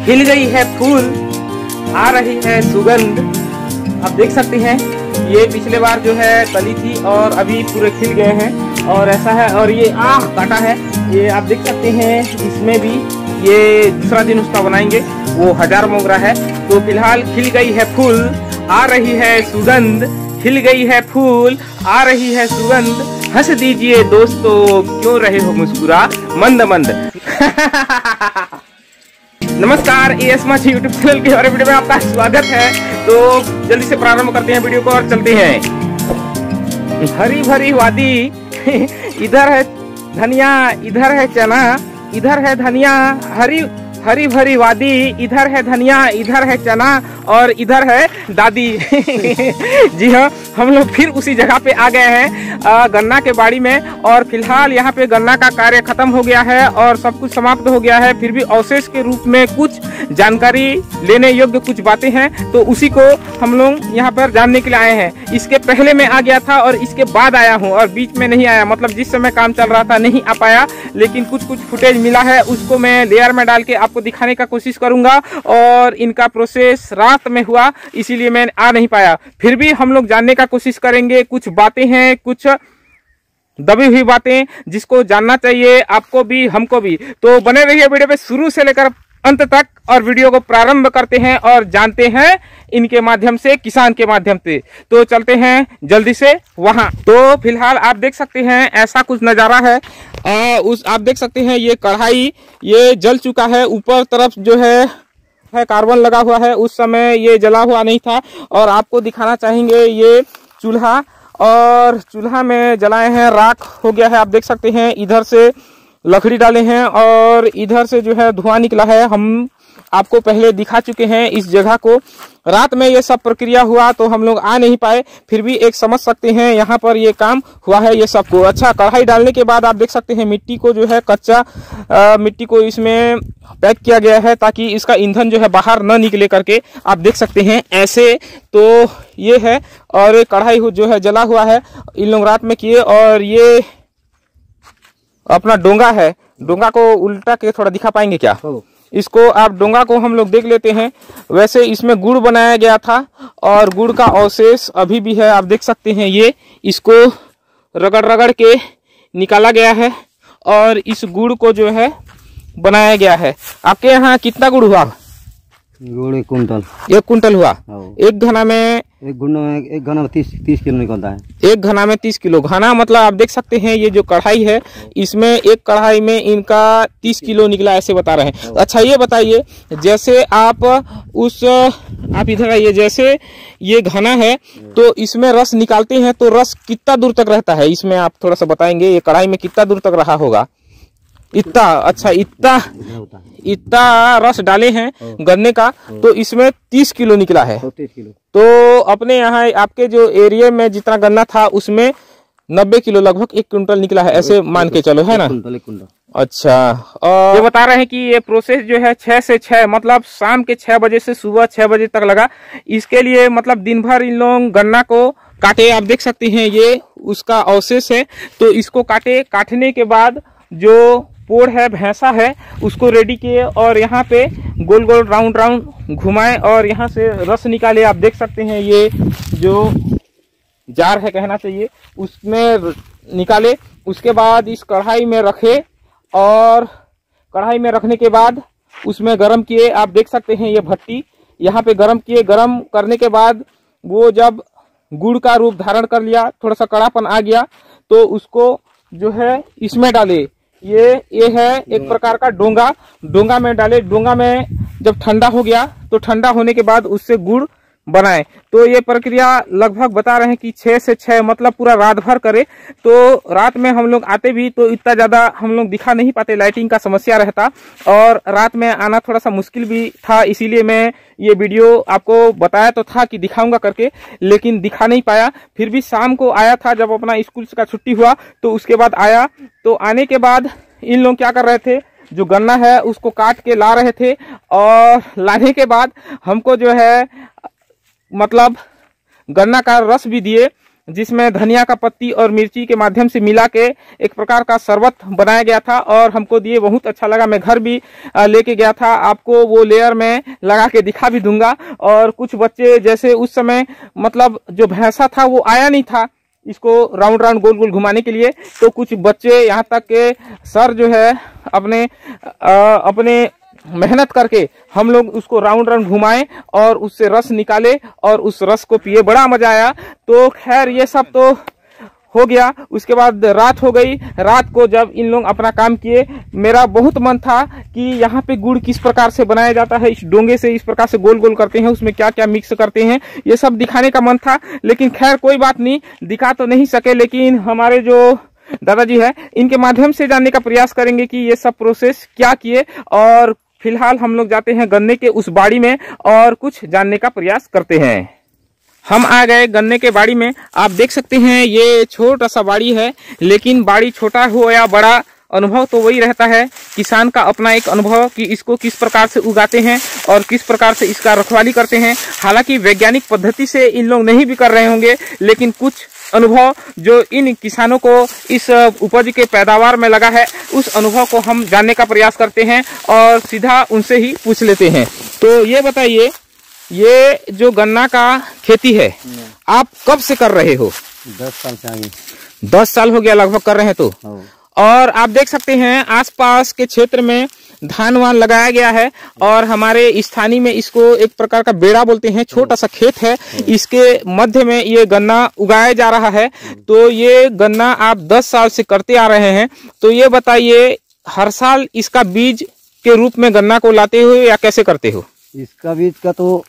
खिल गई है फूल, आ रही है सुगंध। आप देख सकते हैं ये पिछले बार जो है कली थी और अभी पूरे खिल गए हैं और ऐसा है। और ये काटा है, ये आप देख सकते हैं। इसमें भी ये दूसरा दिन उसका बनाएंगे, वो 1000 मोगरा है। तो फिलहाल खिल गई है फूल, आ रही है सुगंध। खिल गई है फूल, आ रही है सुगंध। हंस दीजिए दोस्तों, क्यों रहे हो मुस्कुरा मंद मंद। नमस्कार, एएस माछी यूट्यूब चैनल के और वीडियो में आपका स्वागत है। तो जल्दी से प्रारंभ करते हैं वीडियो को और चलते हैं। हरी भरी वादी, इधर है धनिया, इधर है चना, इधर है धनिया। हरी भरी वादी, इधर है धनिया, इधर है चना और इधर है दादी। जी हाँ, हम लोग फिर उसी जगह पे आ गए हैं गन्ना के बाड़ी में। और फिलहाल यहाँ पे गन्ना का कार्य खत्म हो गया है और सब कुछ समाप्त हो गया है। फिर भी अवशेष के रूप में कुछ जानकारी लेने योग्य कुछ बातें हैं, तो उसी को हम लोग यहाँ पर जानने के लिए आए हैं। इसके पहले मैं आ गया था और इसके बाद आया हूँ और बीच में नहीं आया, मतलब जिस समय काम चल रहा था नहीं आ पाया। लेकिन कुछ फुटेज मिला है, उसको मैं लेयर में डाल के आपको दिखाने का कोशिश करूंगा। और इनका प्रोसेस रात में हुआ, इसीलिए मैं आ नहीं पाया। फिर भी हम लोग जानने का कोशिश करेंगे। कुछ बातें हैं, कुछ दबी हुई बातें, जिसको जानना चाहिए आपको भी हमको भी। तो बने रहिए वीडियो पे शुरू से लेकर अंत तक और वीडियो को प्रारंभ करते हैं और जानते हैं इनके माध्यम से, किसान के माध्यम से। तो चलते हैं जल्दी से वहां। तो फिलहाल आप देख सकते हैं ऐसा कुछ नजारा है। आप देख सकते हैं ये कढ़ाई ये जल चुका है। ऊपर तरफ जो है कार्बन लगा हुआ है, उस समय ये जला हुआ नहीं था। और आपको दिखाना चाहेंगे ये चूल्हा, और चूल्हा में जलाए हैं, राख हो गया है। आप देख सकते हैं इधर से लकड़ी डाले हैं और इधर से जो है धुआं निकला है। हम आपको पहले दिखा चुके हैं इस जगह को। रात में ये सब प्रक्रिया हुआ तो हम लोग आ नहीं पाए, फिर भी एक समझ सकते हैं यहाँ पर ये काम हुआ है ये सबको। अच्छा, कढ़ाई डालने के बाद आप देख सकते हैं मिट्टी को जो है कच्चा मिट्टी को इसमें पैक किया गया है ताकि इसका ईंधन जो है बाहर न निकले करके। आप देख सकते हैं ऐसे। तो ये है, और ये कढ़ाई जो है जला हुआ है, इन लोग रात में किए। और ये अपना डोंगा है, डोंगा को उल्टा के थोड़ा दिखा पाएंगे क्या? इसको आप डोंगा को हम लोग देख लेते हैं। वैसे इसमें गुड़ बनाया गया था और गुड़ का अवशेष अभी भी है। आप देख सकते हैं ये, इसको रगड़ के निकाला गया है और इस गुड़ को जो है बनाया गया है। आपके यहाँ कितना गुड़ हुआ? गुड़ 1 कुंटल। 1 कुंटल हुआ। एक घना में 30 किलो निकलता है। 1 घना में 30 किलो। घना मतलब आप देख सकते हैं ये जो कढ़ाई है, इसमें एक कढ़ाई में इनका 30 किलो निकला, ऐसे बता रहे हैं। अच्छा, ये बताइए, जैसे आप इधर आइए, जैसे ये घना है तो इसमें रस निकालते हैं, तो रस कितना दूर तक रहता है इसमें? आप थोड़ा सा बताएंगे, ये कढ़ाई में कितना दूर तक रहा होगा? इतना। अच्छा, इतना रस डाले हैं गन्ने का, तो इसमें 30 किलो निकला है। 30 किलो। तो अपने यहाँ आपके जो एरिया में जितना गन्ना था उसमें 90 किलो लगभग 1 कुंटल निकला है, ऐसे मान के चलो, है ना? 1 कुंटल। अच्छा, और ये बता रहे हैं कि ये प्रोसेस जो है 6 से 6, मतलब शाम के 6 बजे से सुबह 6 बजे तक लगा। इसके लिए मतलब दिन भर इन लोग गन्ना को काटे। आप देख सकते हैं ये उसका अवशेष है। तो इसको काटने के बाद जो पोड़ है, भैंसा है, उसको रेडी किए और यहाँ पे गोल गोल राउंड घुमाए और यहाँ से रस निकाले। आप देख सकते हैं ये जो जार है कहना चाहिए, उसमें निकाले। उसके बाद इस कढ़ाई में रखे और कढ़ाई में रखने के बाद उसमें गरम किए। आप देख सकते हैं ये भट्टी यहाँ पे गरम किए। गरम करने के बाद वो जब गुड़ का रूप धारण कर लिया, थोड़ा सा कड़ापन आ गया, तो उसको जो है इसमें डाले। ये है एक प्रकार का डोंगा में डाले। डोंगा में जब ठंडा हो गया तो ठंडा होने के बाद उससे गुड़ बनाए। तो ये प्रक्रिया लगभग बता रहे हैं कि 6 से 6, मतलब पूरा रात भर करे। तो रात में हम लोग आते भी तो इतना ज्यादा हम लोग दिखा नहीं पाते, लाइटिंग का समस्या रहता और रात में आना थोड़ा सा मुश्किल भी था। इसीलिए मैं ये वीडियो आपको बताया तो था कि दिखाऊंगा करके, लेकिन दिखा नहीं पाया। फिर भी शाम को आया था जब अपना स्कूल का छुट्टी हुआ, तो उसके बाद आया। तो आने के बाद इन लोग क्या कर रहे थे, जो गन्ना है उसको काट के ला रहे थे। और लाने के बाद हमको जो है मतलब गन्ना का रस भी दिए, जिसमें धनिया का पत्ती और मिर्ची के माध्यम से मिला के एक प्रकार का शरबत बनाया गया था और हमको दिए, बहुत अच्छा लगा। मैं घर भी लेके गया था, आपको वो लेयर में लगा के दिखा भी दूंगा। और कुछ बच्चे जैसे उस समय मतलब जो भैंसा था वो आया नहीं था इसको राउंड राउंड गोल गोल घुमाने के लिए, तो कुछ बच्चे यहाँ तक के सर जो है अपने मेहनत करके हम लोग उसको राउंड राउंड घुमाए और उससे रस निकाले और उस रस को पिए, बड़ा मजा आया। तो खैर ये सब तो हो गया। उसके बाद रात हो गई। रात को जब इन लोग अपना काम किए, मेरा बहुत मन था कि यहाँ पे गुड़ किस प्रकार से बनाया जाता है, इस डोंगे से इस प्रकार से गोल गोल करते हैं, उसमें क्या क्या मिक्स करते हैं, ये सब दिखाने का मन था। लेकिन खैर कोई बात नहीं, दिखा तो नहीं सके, लेकिन हमारे जो दादाजी है इनके माध्यम से जानने का प्रयास करेंगे कि ये सब प्रोसेस क्या किए। और फिलहाल हम लोग जाते हैं गन्ने के उस बाड़ी में और कुछ जानने का प्रयास करते हैं। हम आ गए गन्ने के बाड़ी में। आप देख सकते हैं ये छोटा सा बाड़ी है, लेकिन बाड़ी छोटा हो या बड़ा, अनुभव तो वही रहता है। किसान का अपना एक अनुभव कि इसको किस प्रकार से उगाते हैं और किस प्रकार से इसका रखवाली करते हैं। हालांकि वैज्ञानिक पद्धति से इन लोग नहीं भी कर रहे होंगे, लेकिन कुछ अनुभव जो इन किसानों को इस उपज के पैदावार में लगा है, उस अनुभव को हम जानने का प्रयास करते हैं और सीधा उनसे ही पूछ लेते हैं। तो ये बताइए, ये जो गन्ना का खेती है आप कब से कर रहे हो? 10 साल से आगे। 10 साल हो गया लगभग कर रहे हैं। तो और आप देख सकते हैं आसपास के क्षेत्र में धान वान लगाया गया है और हमारे स्थानीय में इसको एक प्रकार का बेड़ा बोलते हैं, छोटा सा खेत है, इसके मध्य में ये गन्ना उगाया जा रहा है। तो ये गन्ना आप 10 साल से करते आ रहे हैं। तो ये बताइए, हर साल इसका बीज के रूप में गन्ना को लाते हो या कैसे करते हो? इसका बीज का तो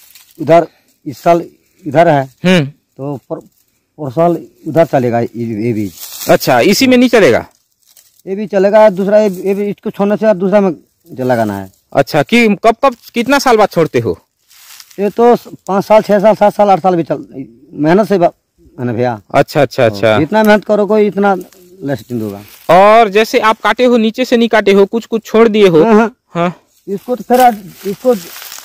इधर इस साल इधर है, तो पर साल उधर चलेगा ये बीज। अच्छा, इसी में नहीं चलेगा? ये भी चलेगा, दूसरा ये भी इसको छोड़ने से दूसरा में लगाना है। अच्छा, कि कब कब कितना साल बाद छोड़ते हो? ये तो 5 साल 6 साल 7 साल 8 साल भी चल, मेहनत से है ना भैया। अच्छा अच्छा अच्छा, जितना मेहनत करो कोई इतना लास्टिंग होगा। और जैसे आप काटे हो, नीचे से नहीं काटे हो, कुछ कुछ छोड़ दिए हो? हाँ। इसको तो फिर इसको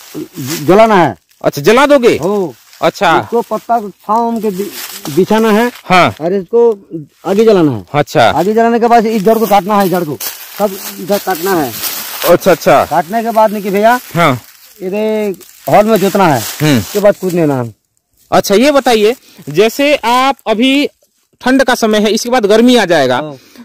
जलाना है। अच्छा, जला दोगे? हो। अच्छा, इसको पत्ता छांव के बिछाना है। हाँ। और इसको आगे जलाना है। अच्छा, आगे जलाने के बाद इस जड़ को काटना है, जड़ को सब इधर काटना है। अच्छा अच्छा, काटने के बाद नहीं भैया, हाँ, इधर हॉल में जोतना है, उसके बाद कूदने ना। अच्छा, ये बताइए, जैसे आप अभी ठंड का समय है, इसके बाद गर्मी आ जाएगा,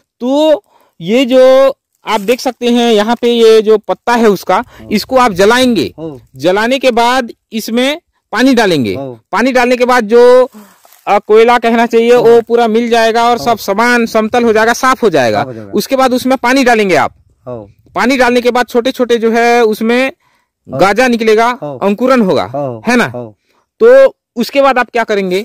तो ये जो आप देख सकते हैं यहाँ पे ये जो पत्ता है उसका, इसको आप जलाएंगे। जलाने के बाद इसमें पानी डालेंगे। पानी डालने के बाद जो कोयला कहना चाहिए वो पूरा मिल जाएगा और सब समान समतल हो जाएगा, साफ हो जाएगा। उसके बाद उसमें पानी डालेंगे आप। पानी डालने के बाद छोटे छोटे जो है उसमें गाजा निकलेगा, अंकुरन होगा, है ना? तो उसके बाद आप क्या करेंगे?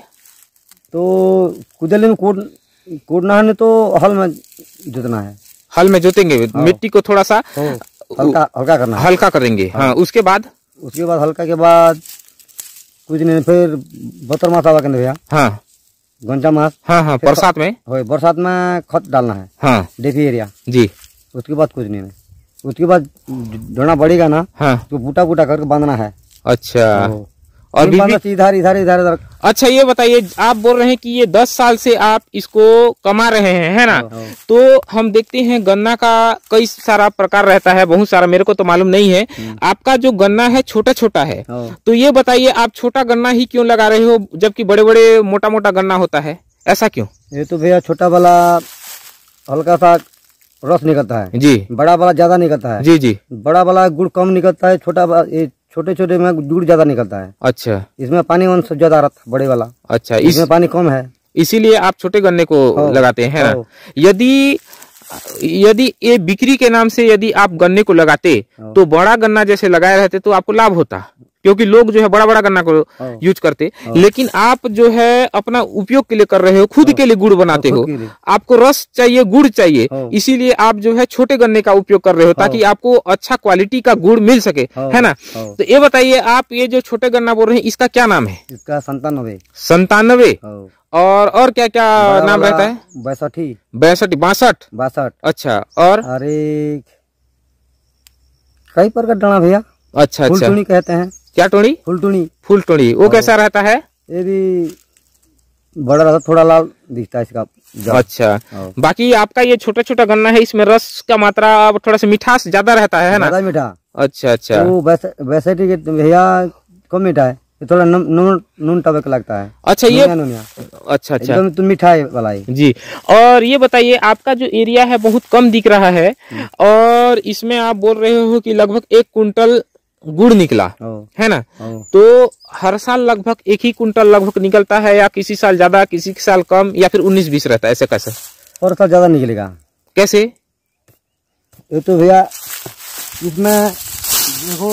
तो कुदले में कूदना है, तो हल में जोतना है। हल में जोतेंगे, मिट्टी को थोड़ा सा हल्का करना है, हल्का करेंगे। हाँ, उसके बाद हल्का के बाद कुछ नहीं, फिर बतर मास आवा के भैया। हाँ, गंजा मास। हाँ हाँ, बरसात में। बरसात में खत डालना है। हाँ, डेपी एरिया जी। उसके बाद कुछ नहीं, उसके बाद ढोना बढ़ेगा ना। हाँ, तो बूटा बूटा करके बांधना है। अच्छा, और इधर इधर इधर। अच्छा, ये बताइए, आप बोल रहे हैं कि ये 10 साल से आप इसको कमा रहे हैं, है ना? तो हम देखते हैं गन्ना का कई सारा प्रकार रहता है, बहुत सारा, मेरे को तो मालूम नहीं है। आपका जो गन्ना है छोटा छोटा है, तो ये बताइए आप छोटा गन्ना ही क्यों लगा रहे हो जबकि बड़े बड़े मोटा मोटा गन्ना होता है, ऐसा क्यों? ये तो भैया छोटा वाला हल्का सा रस निकलता है जी, बड़ा वाला ज्यादा निकलता है जी जी। बड़ा वाला गुड़ कम निकलता है, छोटे छोटे में गुड़ ज्यादा निकलता है। अच्छा, इसमें पानी अंश ज्यादा रहता है बड़े वाला। अच्छा, इसमें पानी कम है, इसीलिए आप छोटे गन्ने को लगाते हैं, है ना? यदि ये बिक्री के नाम से यदि आप गन्ने को लगाते तो बड़ा गन्ना जैसे लगाए रहते तो आपको लाभ होता, क्योंकि लोग जो है बड़ा बड़ा गन्ना को यूज करते। लेकिन आप जो है अपना उपयोग के लिए कर रहे हो, खुद के लिए गुड़ बनाते हो, आपको रस चाहिए, गुड़ चाहिए, इसीलिए आप जो है छोटे गन्ने का उपयोग कर रहे हो ताकि आपको अच्छा क्वालिटी का गुड़ मिल सके, है ना? तो ये बताइए, आप ये जो छोटे गन्ना बोल रहे हैं इसका क्या नाम है? इसका 97। 97। और क्या क्या नाम रहता है? 62, 62। अच्छा, और अरे कई प्रकार डाना भैया। अच्छा अच्छा, फुलटुनी कहते हैं। क्या टोनी? फुलटुनी। फुलटुनी, वो कैसा रहता है? ये भी बड़ा रहता थोड़ा लाल दिखता है इसका। अच्छा, बाकी आपका ये छोटा छोटा गन्ना है, इसमें रस का मात्रा थोड़ा सा मिठास ज्यादा रहता है ना? ज्यादा मीठा। अच्छा अच्छा, तो वैसे भैया कम मीठा है, थोड़ा नून टबक लगता है। अच्छा, ये अच्छा अच्छा तो मिठाई वाला है जी। और ये बताइए, आपका जो एरिया है बहुत कम दिख रहा है और इसमें आप बोल रहे हो कि लगभग 1 कुंटल गुड़ निकला है ना? तो हर साल लगभग 1 ही कुंटल लगभग निकलता है या किसी साल ज्यादा किसी साल कम या फिर 19-20 रहता है, ऐसे कैसे? और साल ज्यादा निकलेगा। कैसे? ये तो भैया इसमें देखो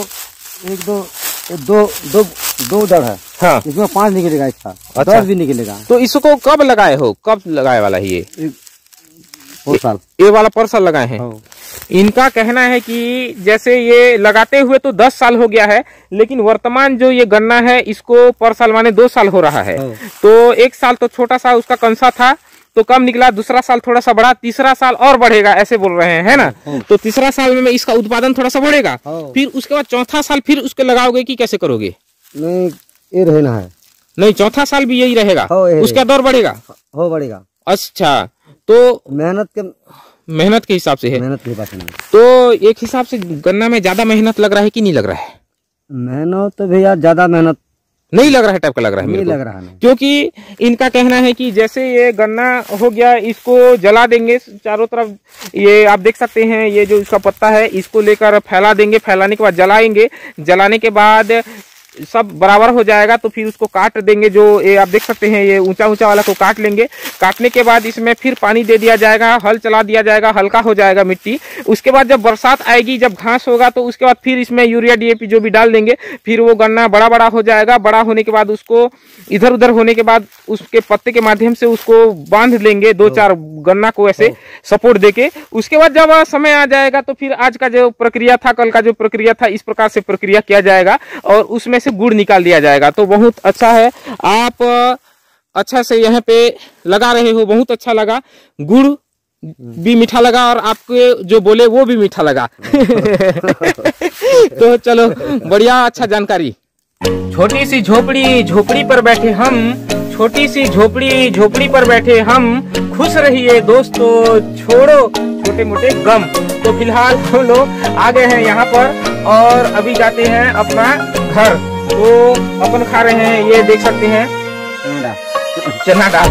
1 2 जड़ है। हाँ, इसमें 5 निकलेगा, इसका 10 भी निकलेगा। तो इसको कब लगाए हो, कब लगाए वाला है ये? साल ये वाला पर साल लगाए हैं। इनका कहना है कि जैसे ये लगाते हुए तो 10 साल हो गया है, लेकिन वर्तमान जो ये गन्ना है इसको पर साल माने 2 साल हो रहा है। तो 1 साल तो छोटा सा उसका कंसा था तो कम निकला, दूसरा साल थोड़ा सा बढ़ा, तीसरा साल और बढ़ेगा, ऐसे बोल रहे हैं, है ना? तो तीसरा साल में इसका उत्पादन थोड़ा सा बढ़ेगा, फिर उसके बाद चौथा साल फिर उसके लगाओगे कि कैसे करोगे? नहीं, ये रहना है। नहीं, चौथा साल भी यही रहेगा, उसका दौर बढ़ेगा? बढ़ेगा। अच्छा, तो मेहनत के हिसाब से है। मेहनत के हिसाब से। तो एक हिसाब से गन्ना में ज्यादा मेहनत लग रहा है कि नहीं लग रहा है? मेहनत तो भैया ज्यादा मेहनत नहीं लग रहा है, टाइप का लग रहा है मेरे को। लग रहा है, क्योंकि इनका कहना है कि जैसे ये गन्ना हो गया, इसको जला देंगे चारों तरफ, ये आप देख सकते हैं, ये जो इसका पत्ता है इसको लेकर फैला देंगे, फैलाने के बाद जलाएंगे, जलाने के बाद सब बराबर हो जाएगा तो फिर उसको काट देंगे। जो ये आप देख सकते हैं, ये ऊंचा ऊंचा वाला को काट लेंगे, काटने के बाद इसमें फिर पानी दे दिया जाएगा, हल चला दिया जाएगा, हल्का हो जाएगा मिट्टी। उसके बाद जब बरसात आएगी, जब घास होगा तो उसके बाद फिर इसमें यूरिया DAP जो भी डाल देंगे, फिर वो गन्ना बड़ा बड़ा हो जाएगा। बड़ा होने के बाद उसको इधर उधर होने के बाद उसके पत्ते के माध्यम से उसको बांध लेंगे, 2-4 गन्ना को ऐसे सपोर्ट देके। उसके बाद जब समय आ जाएगा तो फिर आज का जो प्रक्रिया था, कल का जो प्रक्रिया था, इस प्रकार से प्रक्रिया किया जाएगा और उसमें से गुड़ निकाल दिया जाएगा। तो बहुत अच्छा है, आप अच्छा से यहाँ पे लगा रहे हो, बहुत अच्छा लगा। गुड़ भी मीठा लगा और आपके जो बोले वो भी मीठा लगा। तो चलो, बढ़िया, अच्छा जानकारी। छोटी सी झोपड़ी पर बैठे हम, छोटी सी झोपड़ी पर बैठे हम, खुश रहिए दोस्तों, छोड़ो छोटे मोटे गम। तो फिलहाल हम लोग आ गए हैं यहाँ पर और अभी जाते हैं अपना घर। तो अपन खा रहे हैं, ये देख सकते हैं, चना दाल।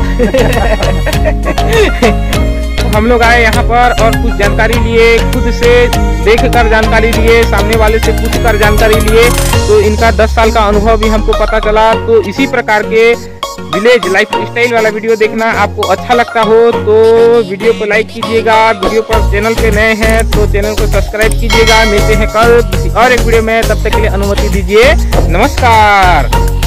हम लोग आए यहाँ पर और कुछ जानकारी लिए, खुद से देखकर जानकारी लिए, सामने वाले से पूछकर जानकारी लिए। तो इनका 10 साल का अनुभव भी हमको पता चला। तो इसी प्रकार के विलेज लाइफ स्टाइल वाला वीडियो देखना आपको अच्छा लगता हो तो वीडियो को लाइक कीजिएगा। वीडियो पर चैनल पे नए हैं तो चैनल को सब्सक्राइब कीजिएगा। मिलते हैं कल किसी और एक वीडियो में, तब तक के लिए अनुमति दीजिए, नमस्कार।